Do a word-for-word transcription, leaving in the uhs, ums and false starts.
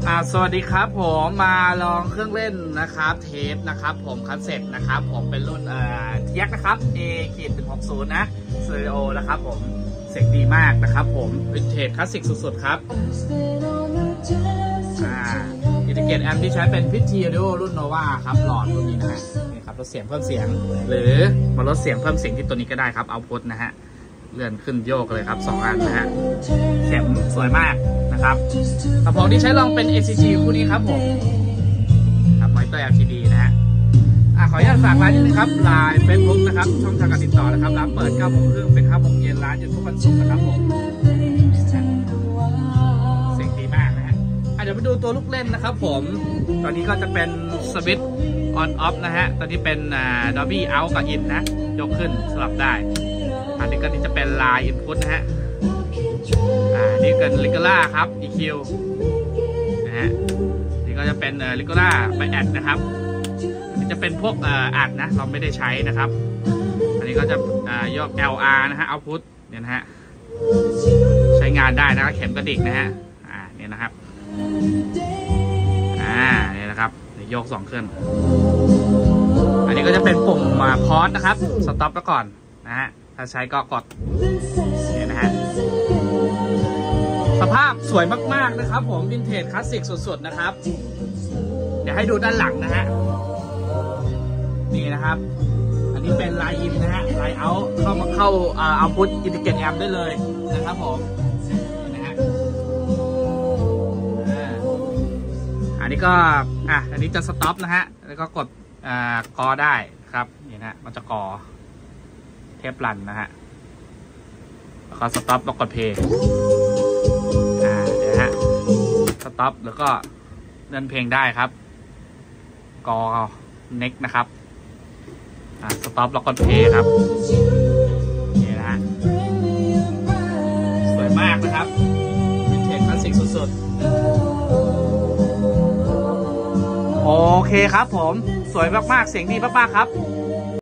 อ่าสวัสดีครับผมมาลองเครื่องเล่นนะครับเทปนะครับผมคัสเซ็ตนะครับผมเป็นรุ่นเอ่อเทียกนะครับ A หนึ่งหกศูนย์นะสเตอริโอนะครับผมเสียงดีมากนะครับผมวินเทจคลาสสิกสุดๆครับอ่าอินทิเกรตแอมป์ที่ใช้เป็นพิธีดิโอรุ่นโนวาครับหลอดรุ่นนี้นะฮะนี่ครับลดเสียงเพิ่มเสียงหรือมาลดเสียงเพิ่มเสียงที่ตัวนี้ก็ได้ครับเอาพุทนะฮะเลื่อนขึ้นโยกเลยครับสองอันนะฮะเสียงสวยมากนะครับกระป๋องที่ใช้ลองเป็น เอ ซี จี คู่นี้ครับผมครับมอนิเตอร์ แอล ซี ดี นะฮะอ่ะขออนุญาตฝากร้านนิดนึงครับไลน์ เฟซบุ๊ก นะครับช่องทางการติดต่อนะครับร้านเปิดเก้าโมงครึ่งเป็นห้าโมงเย็นร้านหยุดทุกวันศุกร์นะครับผมเสียงดีมากนะฮะเดี๋ยวไปดูตัวลูกเล่นนะครับผมตอนนี้ก็จะเป็นสวิตช์ออนออฟนะฮะตอนนี้เป็นดอบี้เอาท์กับอินนะยกขึ้นสลับได้อันนี้ก็นี่จะเป็นไลน์อินพุตนะฮะอ่านี่เป็นลิกล่าครับ อี คิว นะฮะนี่ก็จะเป็นเอ่อลิกล่าไปแอดนะครับอันนี้จะเป็นพวกเอ่ออัดนะเราไม่ได้ใช้นะครับอันนี้ก็จะอ่ายก แอล อาร์ นะฮะเอาพุตเนี่ยนะฮะใช้งานได้นะครับเข็มกระดิกนะฮะอ่าเนี่ยนะครับอ่าเนี่ยนะครับยกสองเครื่องอันนี้ก็จะเป็นปุ่มมาพอสนะครับสต็อปแล้วก่อนนะฮะถ้าใช้ก็กดเนี่ยนะฮะสภาพสวยมากๆนะครับผมวินเทจคลาสสิกสุดๆนะครับเดี๋ยวให้ดูด้านหลังนะฮะนี่นะครับอันนี้เป็นไลน์อินนะฮะไลน์เอาเข้ามาเข้าเอาพุทอินทิเกรตแอมป์ได้เลยนะครับผมนะฮะอันนี้ก็อ่ะอันนี้จะสต็อปนะฮะแล้วก็กดอ่ากอได้ครับนี่นะมันจะกอเทปรันนะฮะแล้วก็สต็อปแล้วกดเพย์อ่าเดี๋ยวฮะสต็อปแล้วก็เลื่อนเพลงได้ครับกอเน็กนะครับอ่าสต็อปแล้วกดเพย์ครับนี่นะฮะสวยมากนะครับวินเทจคลาสสิกสุดๆโอเคครับผมสวยมากๆเสียงดีมากๆครับ